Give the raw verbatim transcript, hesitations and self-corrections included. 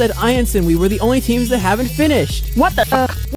said I and Sinwi were the only teams that haven't finished. What the?